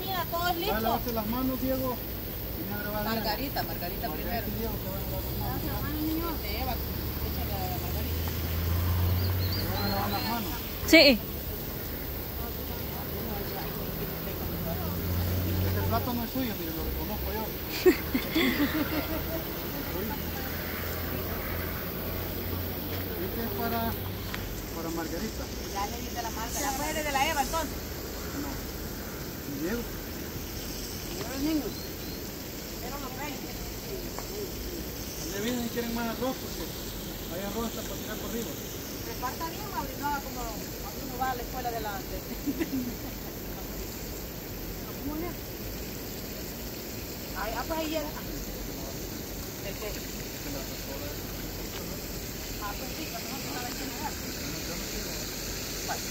ya todo es listo. Lávate las manos, Diego. Margarita primero. Diego, que van a lavar las manos. Eva, échale a Margarita. ¿Se van a lavar las manos? Sí. Este plato no es suyo, mire, lo reconozco yo. Este es para Margarita. Ya le di de la marca. ¿Ya puede de la Eva entonces? No. ¿Y Diego? Yo los niños. Pero lo traen. Le vienen si quieren más arroz, porque hay arroz hasta para tirar por arriba. Reparta bien, Mauri, no como uno va a la escuela de la... ¿Cómo es? Ay, pues ahí llega. ¿El qué? Ah, pues sí, pero no se sabe quién agarra. Vale.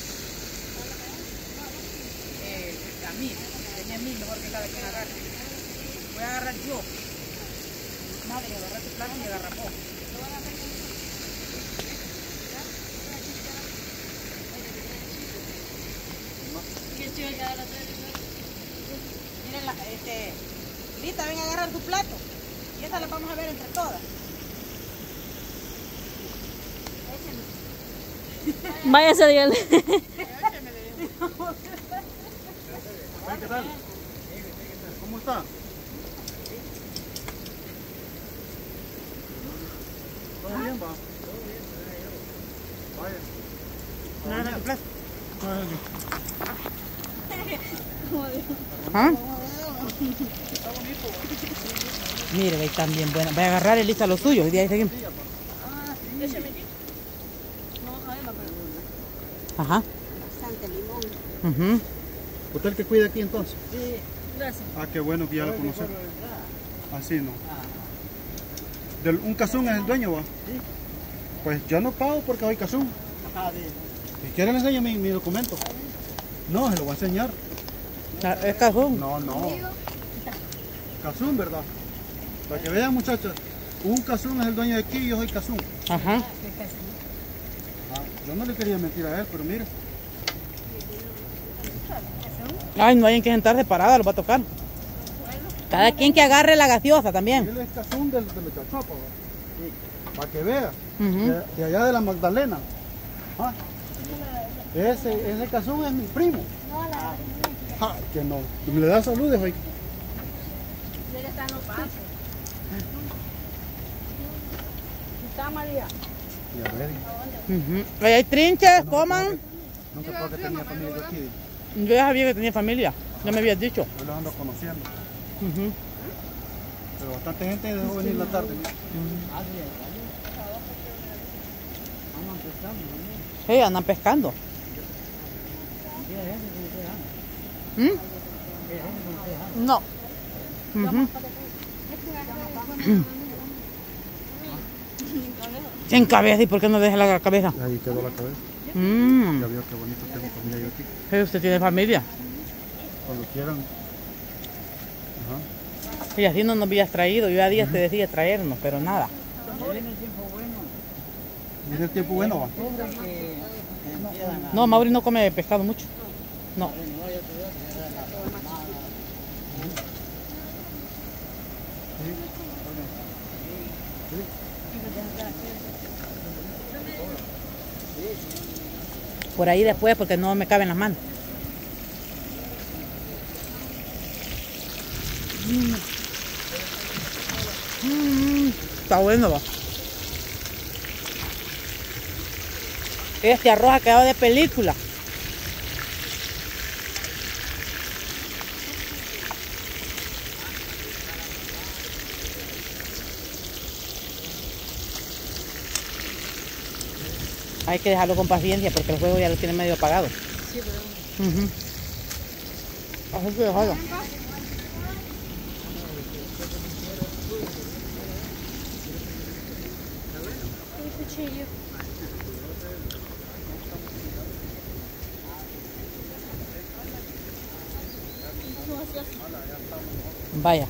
A mí, tenía a mí mejor que cada quien agarre. Voy a agarrar yo. Madre, agarra tu plato y agarra poco. Miren, Lita, ven a agarrar tu plato. Y esta la vamos a ver entre todas. Váyase, dígale. ¿Qué tal? ¿Cómo está? ¿Todo bien, va? Vaya. ¿Nada tu plato? ¿Ah? Está bonito. Mire, ahí están bien buenas. Voy a agarrar y lista lo suyo. Y de ahí seguimos. Ajá. Bastante limón. ¿Usted el que cuida aquí entonces? Sí, gracias. Ah, qué bueno que ya lo conoce. Así no. ¿Un casún es el dueño, va? Sí. Pues yo no pago porque soy casún. Si quiere le enseño mi documento. No, se lo voy a enseñar. ¿Es cajón? No. Casún, ¿verdad? Para que vean, muchachos. Un casún es el dueño de aquí y yo soy casún. Ajá. Yo no le quería mentir a él, pero mire. Ay, no hay en que sentarse parada, lo va a tocar. Cada quien que agarre la gaseosa también. Él es casún del Chachopa, ¿va? Sí. Para que vea. Ujú. De allá de la Magdalena. Ah. Ese casún es mi primo. Que no. ¿Le da saludes hoy? ¿Está María? Y a ver. Ahí hay trinches, coman. No se puede que tenía familia yo aquí. Yo ya sabía que tenía familia. Ya me habías dicho. Yo los ando conociendo. Ujú. Pero bastante gente dejó venir la tarde. Sí, andan pescando. ¿Mm? No. Ujú. En cabeza, ¿y por qué no deja la cabeza? Ahí quedó la cabeza. Ya vio qué bonito tengo familia yo aquí. Sí, usted tiene familia. Cuando quieran. Ajá. Y así no nos habías traído. Yo a días te decía traernos, pero nada. Mire el tiempo bueno, va. No, Mauri no come pescado mucho. No. Por ahí después, porque no me caben las manos. Está bueno, va. Este arroz ha quedado de película. Hay que dejarlo con paciencia porque el juego ya lo tiene medio apagado. Sí, pero... Así que dejarlo. cuchillo. Vaya.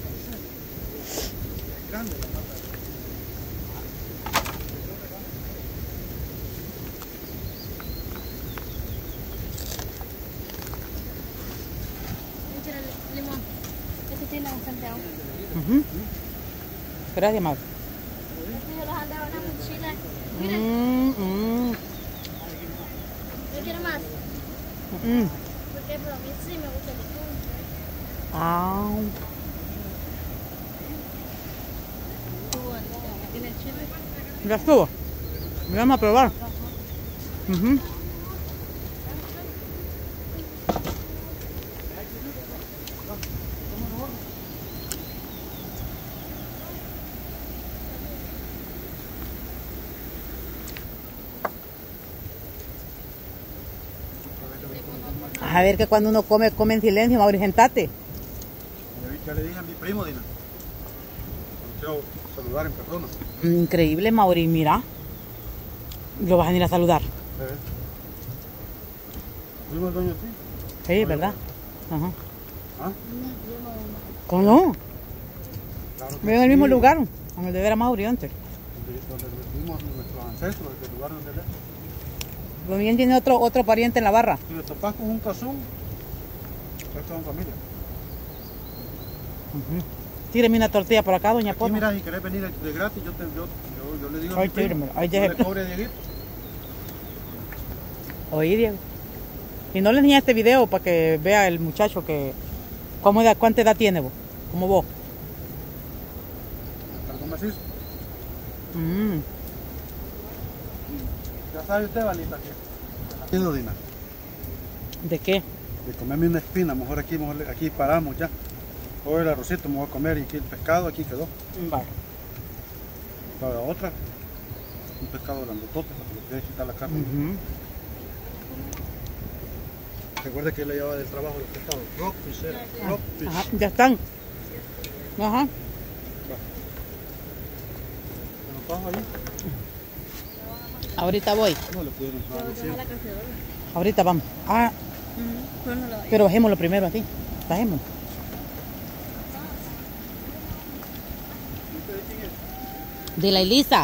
Limón. cocina en Santiago. Gracias, Mauro. Yo los andaba en la mochila. Miren, ¿no quiere más? Porque pero a mí sí me gusta el atún. Ah. ¿Tiene chile? Ya estuvo. Vamos a probar. A ver que cuando uno come, come en silencio, Mauri, sentate. Ya le dije a mi primo, Dina. Quiero saludar en persona. Increíble, Mauri, mira. Lo vas a ir a saludar. ¿Primo el dueño sí? Sí, ¿verdad? Ajá. ¿Ah? ¿Cómo no? Claro que Vive en el sí. mismo lugar, donde era Mauri antes. Donde vivimos nuestros ancestros, del lugar donde era. También tiene otro pariente en la barra. Si le topas con un cazón, pues son familia. Tíreme una tortilla por acá, doña Aquí Pota. mira, si querés venir de gratis, yo le digo a Ay, mi primo, tíremelo. Ay, no le déjeme. cobre a Dieguito. Oí, Diego. Y no le enseñé este video para que vea el muchacho que... ¿Cuánta edad tiene vos? Como vos. Algo macizo. Mm. Ya sabe usted, Valita, que... ¿Qué es, Dina? ¿De qué? De comerme una espina, mejor aquí paramos ya. Hoy el arrocito me voy a comer y aquí el pescado aquí quedó. Vale. Para otra, un pescado grandotote, porque le quería quitar la carne. Recuerda que le llevaba del trabajo los pescados. Rockfish era. Rockfish. Ajá, ya están. Ajá. ¿Me lo paso ahí? Ahorita voy. No le pudieron pagar, sí. Ahorita vamos. Ah, pero bajémoslo primero así. Bajémoslo. De la Elisa.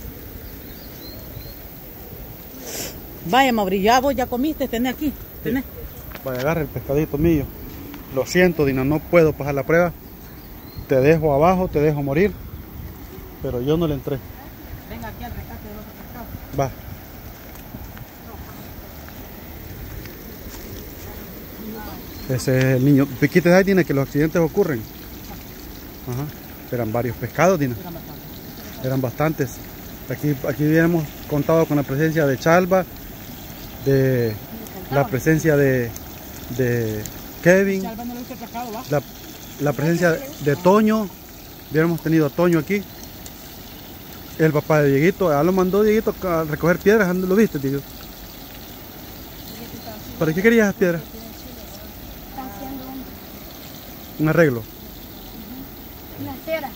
Vaya, Mauri, ya vos ya comiste, tenés aquí. Tenés. Vaya, agarra el pescadito mío. Lo siento, Dina, no puedo pasar la prueba. Te dejo abajo, te dejo morir. Pero yo no le entré. Venga aquí al rescate del otro pescado. Va. Ese es el niño. Piquites ahí tiene que los accidentes ocurren. Ajá. Eran varios pescados, Dina. Eran bastantes. Aquí habíamos contado con la presencia de Chalva, de la presencia de Kevin, Chalva no le gusta el pescado, ¿va? la presencia de Toño. Hubiéramos tenido a Toño aquí. El papá de Dieguito, lo mandó Dieguito a recoger piedras. ¿Dónde lo viste, Diego? ¿Para qué querías esas piedras? Está haciendo Un arreglo. una cera.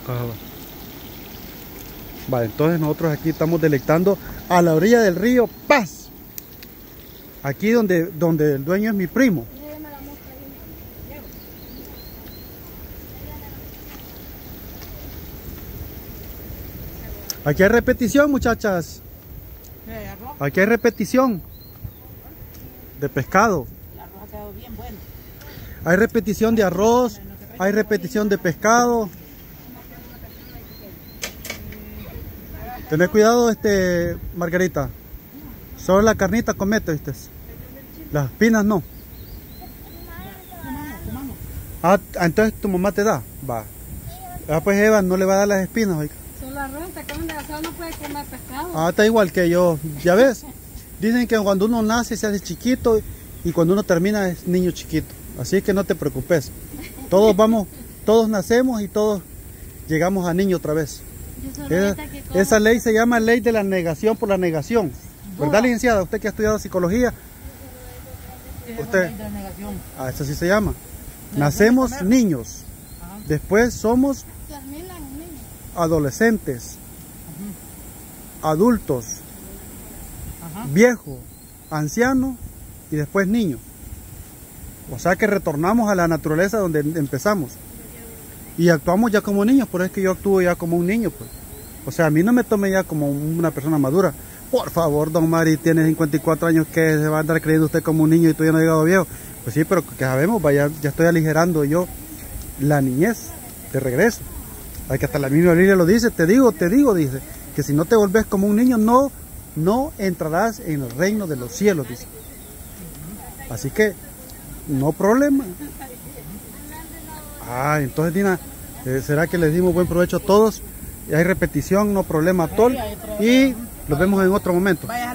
Vale, entonces nosotros aquí estamos deleitando a la orilla del río Paz. Aquí donde el dueño es mi primo. Déjeme la mosca ahí. Aquí hay repetición, muchachas. Aquí hay repetición de pescado. El arroz ha quedado bien bueno. Hay repetición de arroz, hay repetición de pescado. Tened cuidado, Margarita. Solo la carnita comete, ¿viste? Las espinas no. Ah, entonces tu mamá te da. Va. Ah, pues Eva no le va a dar las espinas, oiga. Solo arroz, te acaban de hacer, no puede comer pescado. Ah, está igual que yo. Ya ves. Dicen que cuando uno nace se hace chiquito y cuando uno termina es niño chiquito. Así que no te preocupes. Todos nacemos y todos llegamos a niño otra vez. Yo solo ahorita que como. Esa ley se llama ley de la negación por la negación. ¿Verdad, licenciada? Usted que ha estudiado psicología. Usted. Eso sí se llama. Nacemos niños. Después somos Terminan niños. adolescentes, adultos, viejos, ancianos y después niños. O sea que retornamos a la naturaleza donde empezamos. Y actuamos ya como niños, por eso es que yo actúo ya como un niño, pues. O sea, a mí no me tome ya como una persona madura. Por favor, don Mari, tiene 54 años, que se va a andar creyendo usted como un niño y todavía no ha llegado viejo. Pues sí, pero que sabemos, ya estoy aligerando yo la niñez de regreso. Hay que hasta la misma Biblia lo dice, te digo, dice, que si no te volvés como un niño, no entrarás en el reino de los cielos, dice. Así que, no problema. Entonces, Dina, ¿será que les dimos buen provecho a todos? Hay repetición, no problema, Tol. Y los vemos en otro momento.